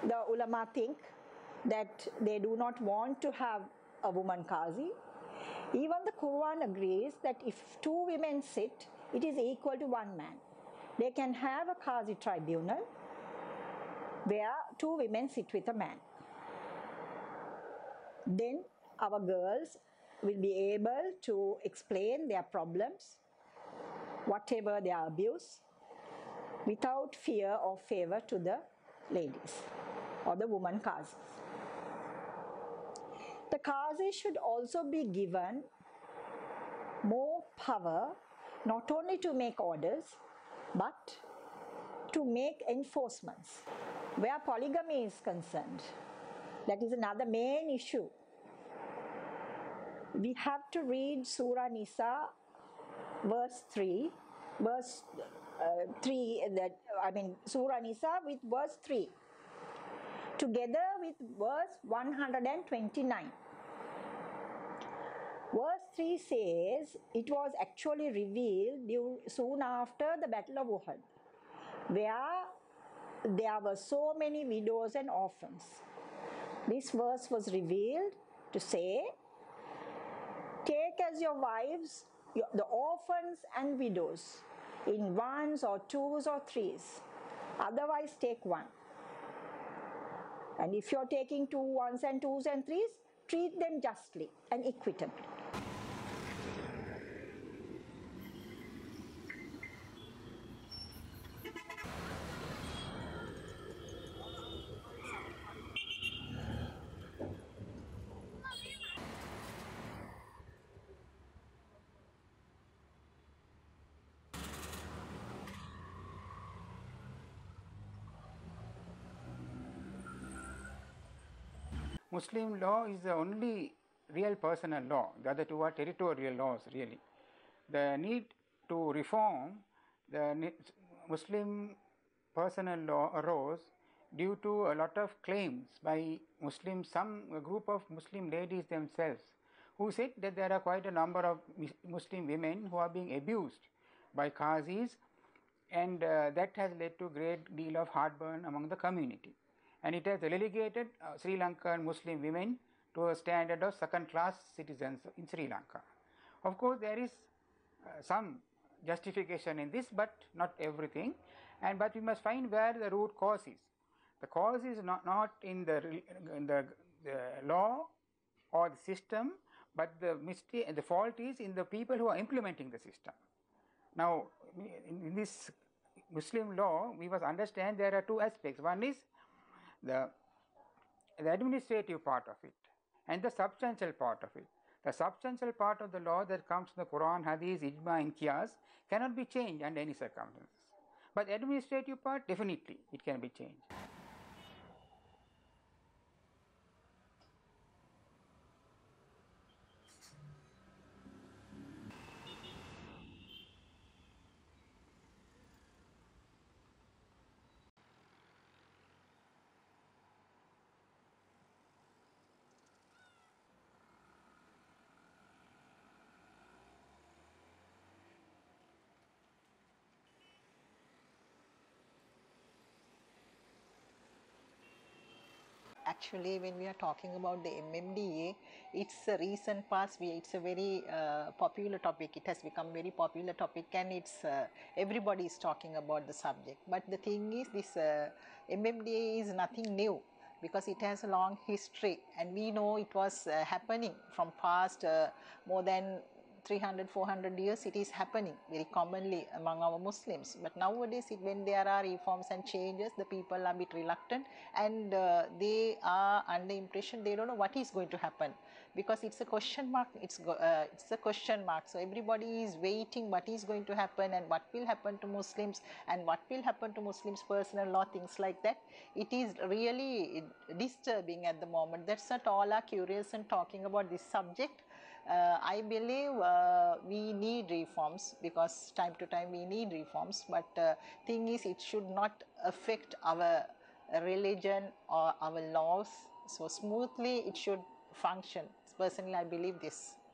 the ulama think that they do not want to have a woman qazi. Even the Quran agrees that if two women sit, it is equal to one man. They can have a qazi tribunal where two women sit with a man. Then our girls will be able to explain their problems, whatever their abuse, without fear or favor to the ladies or the woman qazis. The qazi should also be given more power, not only to make orders, but to make enforcements. Where polygamy is concerned, that is another main issue. We have to read Surah Nisa, verse 3, Surah Nisa with verse 3, together with verse 129. Verse 3 says it was actually revealed soon after the Battle of Uhud, where there were so many widows and orphans. This verse was revealed to say, take as your wives the orphans and widows in ones or twos or threes. Otherwise, take one. And if you're taking two ones and twos and threes, treat them justly and equitably. Muslim law is the only real personal law. The other two are territorial laws, really. The need to reform the Muslim personal law arose due to a lot of claims by Muslims, a group of Muslim ladies themselves, who said that there are quite a number of Muslim women who are being abused by qazis, and that has led to a great deal of heartburn among the community. And it has relegated Sri Lankan Muslim women to a standard of second-class citizens in Sri Lanka. Of course, there is some justification in this, but not everything. But we must find where the root cause is. The cause is not in the law or the system, but the fault is in the people who are implementing the system. Now, in this Muslim law, we must understand there are two aspects. One is the administrative part of it and the substantial part of it. The substantial part of the law that comes from the Quran, Hadith, Ijma and Qiyas cannot be changed under any circumstances. But the administrative part, definitely it can be changed. Actually, when we are talking about the MMDA, it's a recent past. It's a very popular topic. It has become very popular topic, and it's everybody is talking about the subject. But the thing is, this MMDA is nothing new, because it has a long history, and we know it was happening from past more than 300-400 years. It is happening very commonly among our Muslims. But nowadays, when there are reforms and changes, the people are a bit reluctant, and they are under impression they don't know what is going to happen, because it's a question mark. It's a question mark. So everybody is waiting what is going to happen, and what will happen to Muslims, and what will happen to Muslims' personal law, things like that. It is really disturbing at the moment. That's not all are curious and talking about this subject. I believe we need reforms, because time to time we need reforms, but thing is, it should not affect our religion or our laws. So smoothly it should function. Personally, I believe this.